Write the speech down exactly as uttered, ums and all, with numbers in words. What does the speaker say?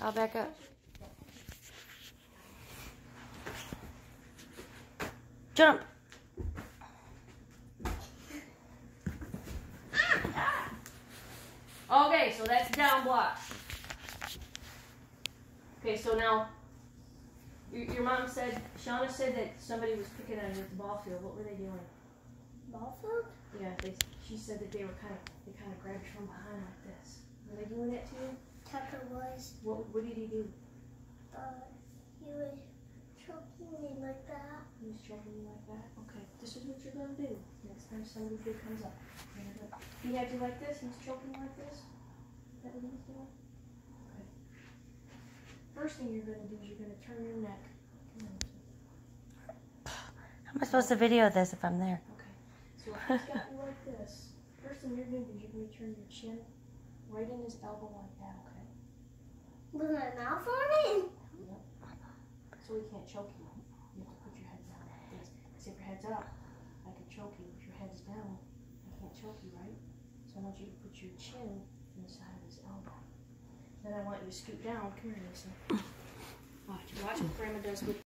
I'll back up. Jump. Okay, so that's down block. Okay, so now, your, your mom said, Shauna said that somebody was picking on you at the ball field. What were they doing? Ball field? Yeah, they, she said that they were kind of, they kind of grabbed you from behind like this. Were they doing that to you? Tucker was. What, what did he do? Uh, he was choking me like that. He was choking you like that? Okay, this is what you're going to do next time somebody big comes up. He had you like this? He was choking you like this? Is that what he was doing? Okay. First thing you're going to do is you're going to turn your neck. How am I supposed to video this if I'm there? Okay. So if he's got you like this, first thing you're going to do is you're going to turn your chin right in his elbow like that, okay? With my mouth on it? Yep. So he can't choke you. You have to put your head down like this. Because if your head's up, I can choke you. If your head is down, I can't choke you, right? So I want you to put your chin in the side of his elbow. Then I want you to scoot down. Come here, Lisa. Watch. Watch what Grandma does with